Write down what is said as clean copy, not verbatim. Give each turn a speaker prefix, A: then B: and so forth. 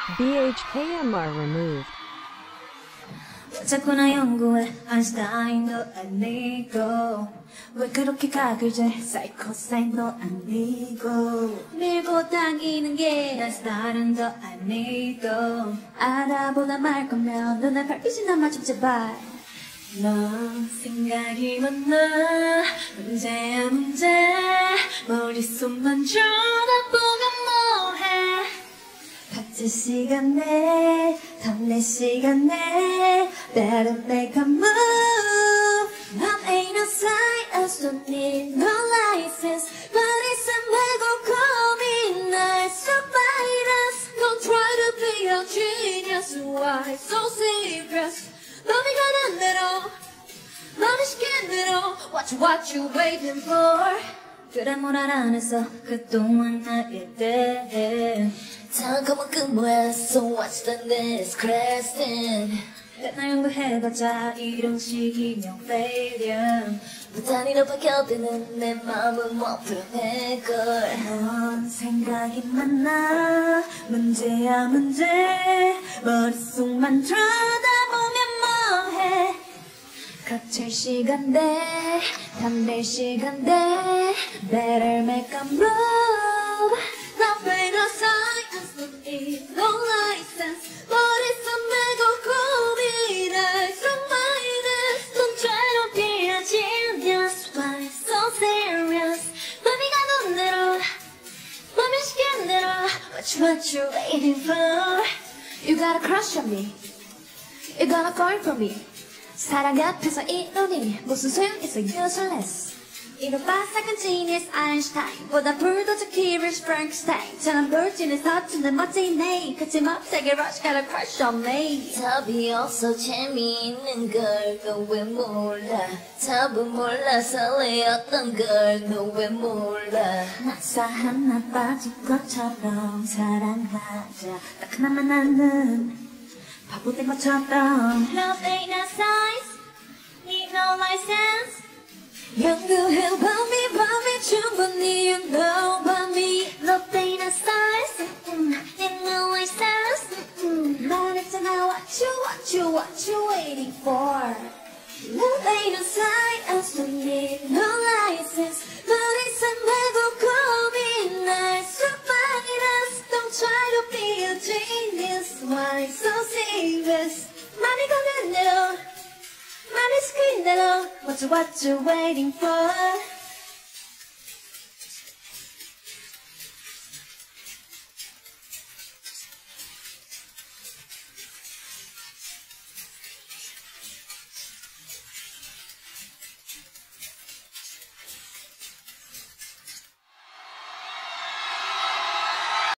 A: BHKMR removed.
B: 자꾸나 연구해 아인슈타인도 아니고 왜 그렇게 각을 재 사이코사인도 아니고 밀고 당기는 게 난 스타일은 더 아니고 알아보다 말 거면 눈에 발빛이나 맞춰 제발 넌 생각이 많아 문제야 문제 머릿속만 쳐다보면 뭐해 같은 시간에 담내 시간에 Better make a move 넌 ain't no science don't need no license 머릿속 메고 고민 날 so virus Don't try to be a genius Why so serious 맘이 가는 대로 맘이 시킨 대로 What you waiting for 그래 뭘 알아냈어 그동안 나에 대해 탕감한 근무해 So what's the next question 나 연구해봤자 이런 식이면 failure 부단히로 박혀드는 내 마음은 못 풀어내걸 넌 생각이 많아 문제야 문제 머릿속만 쳐다보면 뭐해 거칠 시간대 담배 시간대 Better make a move Not pay no science No need no license 머릿속 메고 고민할 some minus Don't try to be a genius Why so serious 맘이 가는 대로 맘이 시킨 대로 What you waiting for You got a crush on me You got a fall for me 사랑 앞에서 이러니 무슨 소용있어 useless 이런 바삭한 genius 아인슈타인보다 불도저 키리스 프랑크스타인처럼 돌진해 서툰데 멋지네 거침없게 rush got a crush on me 답이 없어 재미있는 걸 너 왜 몰라 답은 몰라 설레었던 걸 너 왜 몰라 낙사 하나 빠진 것처럼 사랑하자 딱 하나만 아는 바보 된 것처럼 Love ain't a science Need no license 연구해봐미 충분히 You know 밤이 Love ain't a science Need no license 말했잖아 what you waiting for Love ain't a science Don't need no license 머릿속 메고 고민할 survivors Don't try to be a genius Why so serious 맘이 가는 대로 맘이 시킨 대로 What you waiting for